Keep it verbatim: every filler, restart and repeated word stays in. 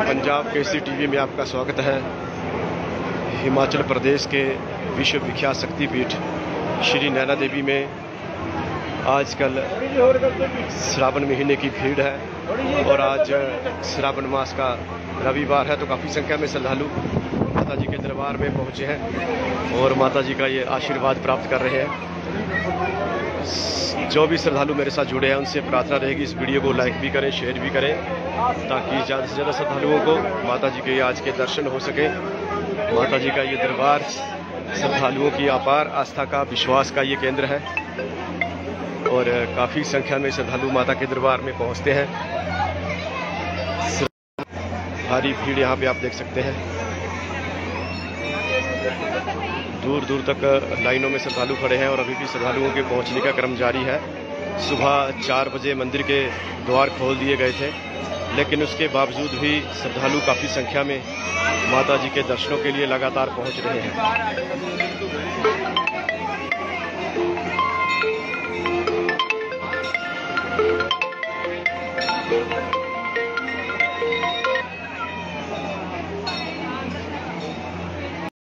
Punjab Kesari TV में आपका स्वागत है। हिमाचल प्रदेश के विश्व विख्यात शक्तिपीठ श्री नैना देवी में आजकल श्रावण महीने की भीड़ है और आज श्रावण मास का रविवार है, तो काफ़ी संख्या में श्रद्धालु माता जी के दरबार में पहुंचे हैं और माता जी का ये आशीर्वाद प्राप्त कर रहे हैं। जो भी श्रद्धालु मेरे साथ जुड़े हैं उनसे प्रार्थना रहेगी इस वीडियो को लाइक भी करें, शेयर भी करें, ताकि ज़्यादा से ज़्यादा श्रद्धालुओं को माता जी के आज के दर्शन हो सके। माता जी का ये दरबार श्रद्धालुओं की अपार आस्था का, विश्वास का ये केंद्र है और काफ़ी संख्या में श्रद्धालु माता के दरबार में पहुंचते हैं। भारी भीड़ यहाँ पे आप देख सकते हैं। दूर दूर तक लाइनों में श्रद्धालु खड़े हैं और अभी भी श्रद्धालुओं के पहुंचने का क्रम जारी है। सुबह चार बजे मंदिर के द्वार खोल दिए गए थे, लेकिन उसके बावजूद भी श्रद्धालु काफ़ी संख्या में माता जी के दर्शनों के लिए लगातार पहुंच रहे हैं।